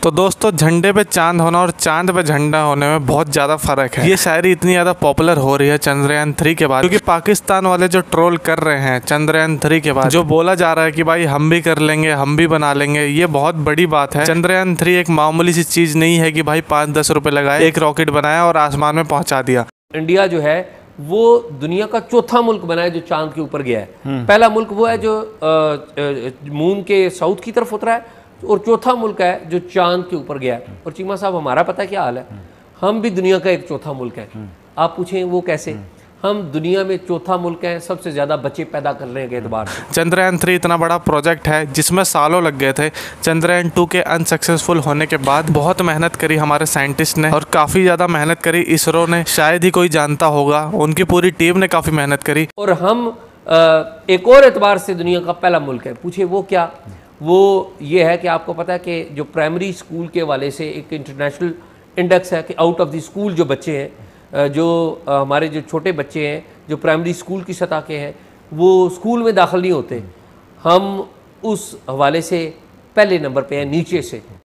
तो दोस्तों, झंडे पे चांद होना और चांद पे झंडा होने में बहुत ज़्यादा फ़र्क है। ये शायरी इतनी ज़्यादा पॉपुलर हो रही है चंद्रयान 3 के बाद, क्योंकि पाकिस्तान वाले जो ट्रोल कर रहे हैं चंद्रयान 3 के बाद, जो बोला जा रहा है कि भाई हम भी कर लेंगे, हम भी बना लेंगे, ये बहुत बड़ी बात है। चंद्रयान 3 एक मामूली सी चीज़ नहीं है कि भाई 5-10 रुपये लगाए, एक रॉकेट बनाया और आसमान में पहुँचा दिया। इंडिया जो है वो दुनिया का चौथा मुल्क बना है जो चांद के ऊपर गया है। पहला मुल्क वो है जो मून के साउथ की तरफ उतरा है, और चौथा मुल्क है जो चांद के ऊपर गया है। और चीमा साहब, हमारा पता क्या हाल है, हम भी दुनिया का एक चौथा मुल्क है। आप पूछें वो कैसे? हम दुनिया में चौथा मुल्क हैं, सबसे ज़्यादा बच्चे पैदा करने के एतबार से। चंद्रयान 3 इतना बड़ा प्रोजेक्ट है जिसमें सालों लग गए थे। चंद्रयान 2 के अनसक्सेसफुल होने के बाद बहुत मेहनत करी हमारे साइंटिस्ट ने, और काफ़ी ज़्यादा मेहनत करी इसरो ने, शायद ही कोई जानता होगा, उनकी पूरी टीम ने काफ़ी मेहनत करी। और हम एक और एतबार से दुनिया का पहला मुल्क है। पूछे वो क्या? वो ये है कि आपको पता है कि जो प्राइमरी स्कूल के वाले से एक इंटरनेशनल इंडेक्स है कि आउट ऑफ द स्कूल जो बच्चे हैं, जो हमारे जो छोटे बच्चे हैं जो प्राइमरी स्कूल की सतह के हैं, वो स्कूल में दाखिल नहीं होते, हम उस हवाले से पहले नंबर पे हैं नीचे से।